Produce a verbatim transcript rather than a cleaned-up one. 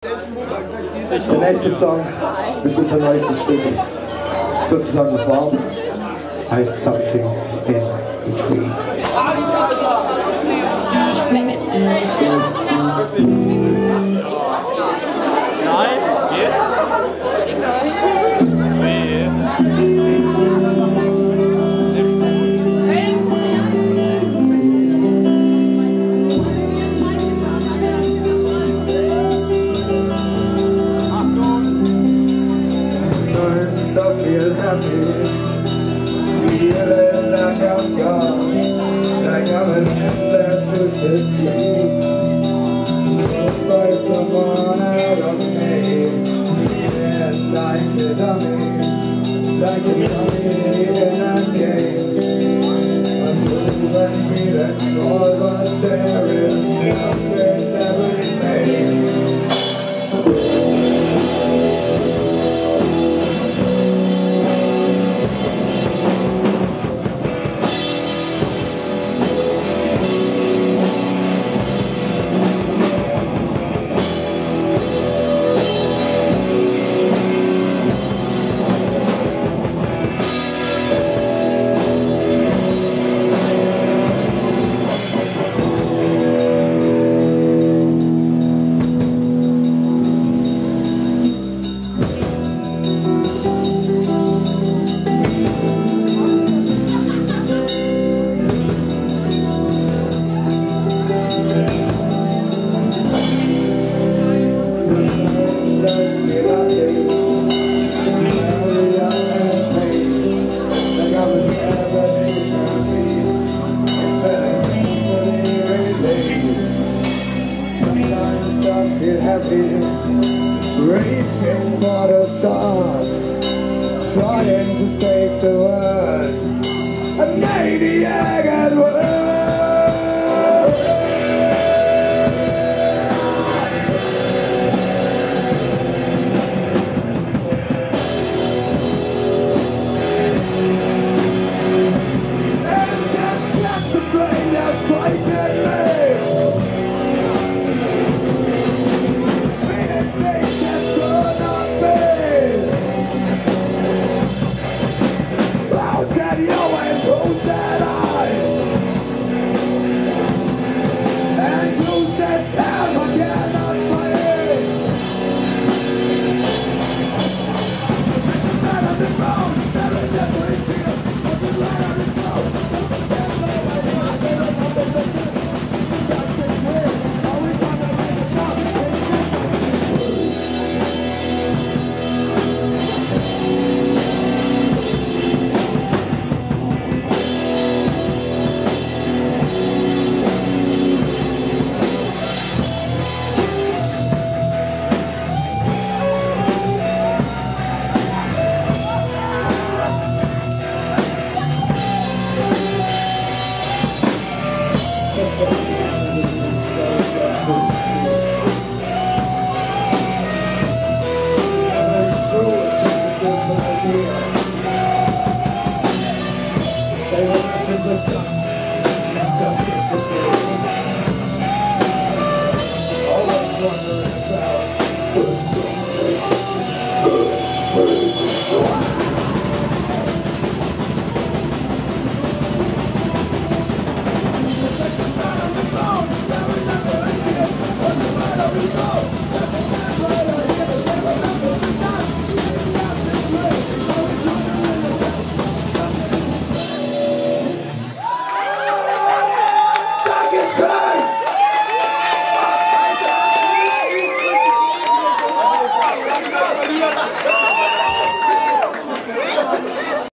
Der nächste Song ist unser neuestes Stück, sozusagen warm, heißt Something in Between. Nein, jetzt? Feeling like I'm gone, like I'm an endless lucid dream. Told by someone out of me, feeling like a dummy, like a dummy in a game. I'm moving, feeling more, but there is nothing that remains. Reaching for the stars, trying to save the world, a maniac at work.